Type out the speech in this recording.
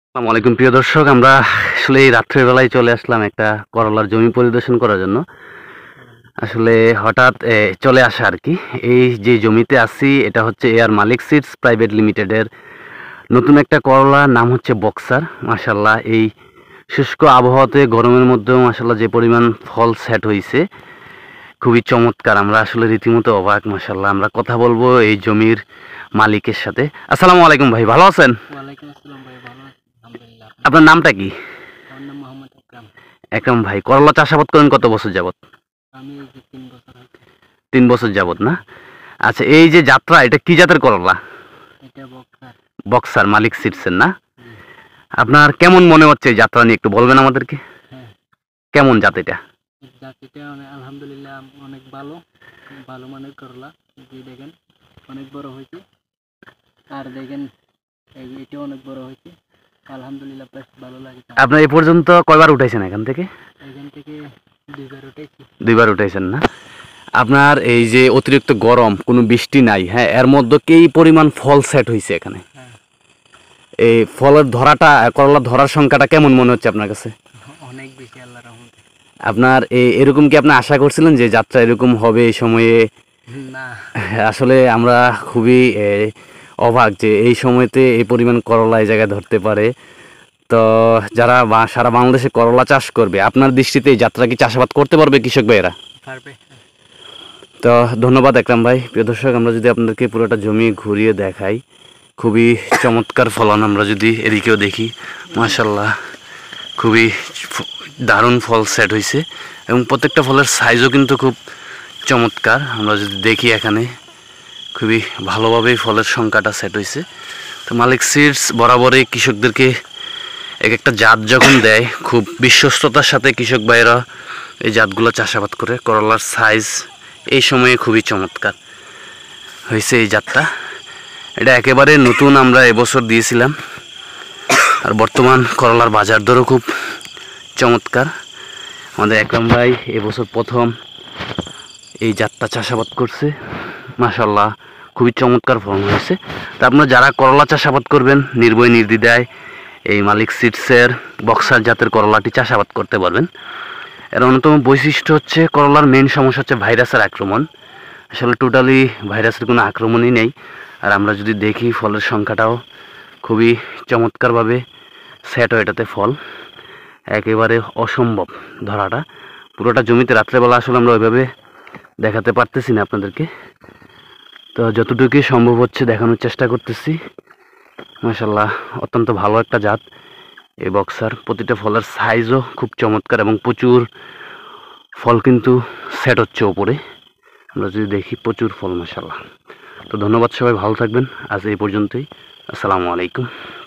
আসসালামু আলাইকুম প্রিয় দর্শক, আমরা আসলে এই রাত্রেবেলায় চলে আসলাম একটা করলার জমি পরিদর্শন করার জন্য। আসলে হঠাৎ চলে আসা আর কি। এই যে জমিতে আছি এটা হচ্ছে এয়ার মালিক সিডস প্রাইভেট লিমিটেডের নতুন একটা করলা, নাম হচ্ছে বক্সার। মাশাল্লাহ, এই শুষ্ক আবহাওয়াতে গরমের মধ্যেও মাশাল্লাহ যে পরিমাণ ফল সেট হয়েছে খুবই চমৎকার। আমরা আসলে রীতিমতো অবাক। মাশাল্লাহ, আমরা কথা বলবো এই জমির মালিকের সাথে। আসসালামু আলাইকুম ভাই, ভালো আছেন? ওয়ালাইকুম আসসালাম ভাই, ভালো আছি আলহামদুলিল্লাহ। আপনার নামটা কি? আমার নাম মোহাম্মদ আকরাম। একরাম ভাই, করলা চাষাবাদ করেন কত বছর যাবত? আমি এই যে 3 বছর হচ্ছে। 3 বছর যাবত না? আচ্ছা, এই যে যাত্রা, এটা কি জাতের করলা? এটা বক্সার। বক্সার মালিক সিডসের না? জি। আপনার কেমন মনে হচ্ছে এই যাত্রা নিয়ে একটু বলবেন আমাদেরকে? হ্যাঁ, কেমন জাত এটা? এই জাতিটা আলহামদুলিল্লাহ অনেক ভালো, ভালো মানের করলা। যে দেখেন অনেক বড় হয়েছে, আর দেখেন এটা অনেক বড় হয়েছে। আলহামদুলিল্লাহ বেশ ভালো লাগে। আপনার এই পর্যন্ত কয়বার উঠাইছেন এখান থেকে? এখান থেকে 2বার উঠেছি। 2বার উঠাইছেন না? আপনার এই যে অতিরিক্ত গরম, কোনো বৃষ্টি নাই, হ্যাঁ, এর মধ্যে কি পরিমাণ ফল সেট হয়েছে এখানে? হ্যাঁ, এই ফলের ধরাটা, করলার ধরার সংখ্যাটা কেমন মনে হচ্ছে আপনার কাছে? অনেক বেশি আল্লাহর রহমতে। আপনার এরকম কি আপনি আশা করছিলেন যে যাত্রা এরকম হবে এই সময়ে? না, আসলে আমরা খুবই অবাক যে এই সময়তে এই পরিমাণ করলা এই জায়গায় ধরতে পারে। তো যারা সারা বাংলাদেশে করলা চাষ করবে, আপনার দৃষ্টিতে এই যাত্রা কি চাষাবাদ করতে পারবে কৃষক ভাইয়েরা? পারবে। তো ধন্যবাদ একরাম ভাই। প্রিয় দর্শক, আমরা যদি আপনাদেরকে পুরোটা জমি ঘুরিয়ে দেখাই, খুবই চমৎকার ফলন। আমরা যদি এদিকেও দেখি, মাশাল্লাহ খুবই দারুণ ফল সেট হয়েছে এবং প্রত্যেকটা ফলের সাইজও কিন্তু খুব চমৎকার। আমরা যদি দেখি এখানে খুবই ভালোভাবেই ফলের সংখ্যাটা সেট হয়েছে। তো মালিক সিডস বরাবরই কৃষকদেরকে এক একটা জাত যখন দেয়, খুব বিশ্বস্ততার সাথে কৃষক ভাইয়েরা এই জাতগুলো চাষাবাদ করে। করলার সাইজ এই সময়ে খুবই চমৎকার হয়েছে এই জাতটা। এটা একেবারে নতুন, আমরা এবছর দিয়েছিলাম। আর বর্তমান করলার বাজার দরও খুব চমৎকার। আমাদের একরাম ভাই এবছর প্রথম এই জাতটা চাষাবাদ করছে। মাশাল্লাহ, খুবই চমৎকার ফলন হয়েছে। তা আপনারা যারা করলা চাষাবাদ করবেন, নির্ভয় নির্দ্বিধায় এই মালিক সিডসের বক্সার জাতের করলাটি চাষাবাদ করতে পারবেন। এর অন্যতম বৈশিষ্ট্য হচ্ছে, করলার মেইন সমস্যা হচ্ছে ভাইরাসের আক্রমণ। আসলে টোটালি ভাইরাসের কোনো আক্রমণই নেই। আর আমরা যদি দেখি ফলের সংখ্যাটাও খুবই চমৎকারভাবে সেট হয় এটাতে ফল। একেবারে অসম্ভব ধরাটা। পুরোটা জমিতে রাত্রেবেলা আসলে আমরা ওইভাবে দেখাতে পারতেছি না আপনাদেরকে, তো যতটুকুই সম্ভব হচ্ছে দেখানোর চেষ্টা করতেছি। মাশাল্লাহ, অত্যন্ত ভালো একটা জাত এই বক্সার। প্রতিটা ফলের সাইজও খুব চমৎকার এবং প্রচুর ফল কিন্তু সেট হচ্ছে ওপরে। আমরা যদি দেখি প্রচুর ফল, মাশাল্লাহ। তো ধন্যবাদ, সবাই ভালো থাকবেন। আজ এই পর্যন্তই। আসসালামু আলাইকুম।